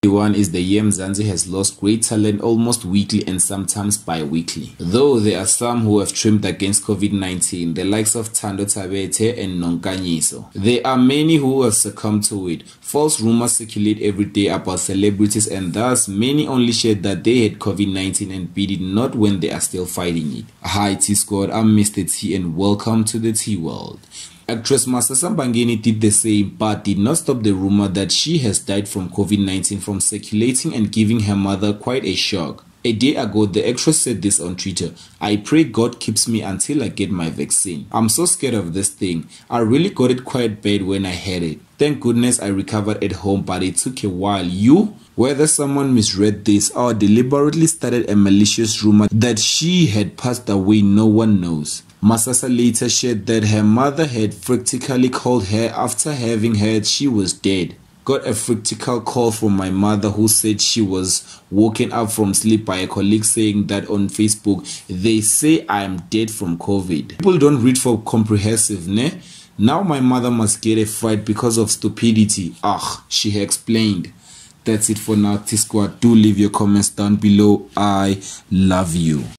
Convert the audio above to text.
One is the year Mzansi has lost great talent almost weekly and sometimes bi-weekly. Though there are some who have trimmed against COVID-19, the likes of Thando Thabethe and Nonkanyiso. There are many who have succumbed to it. False rumors circulate every day about celebrities, and thus many only shared that they had COVID-19 and beat it, not when they are still fighting it. Hi T-Squad, I'm Mr. T and welcome to the T-World. Actress Masasa Mbangeni did the same but did not stop the rumor that she has died from COVID-19 from circulating and giving her mother quite a shock. A day ago, the actress said this on Twitter: "I pray God keeps me until I get my vaccine. I'm so scared of this thing. I really got it quite bad when I had it. Thank goodness I recovered at home, but it took a while." Whether someone misread this or deliberately started a malicious rumor that she had passed away, no one knows. Masasa later shared that her mother had frantically called her after having heard she was dead. "Got a fractal call from my mother who said she was woken up from sleep by a colleague saying that on Facebook, they say I am dead from COVID. People don't read for comprehensive, ne? Now my mother must get a fright because of stupidity. She explained." That's it for now, T-Squad. Do leave your comments down below. I love you.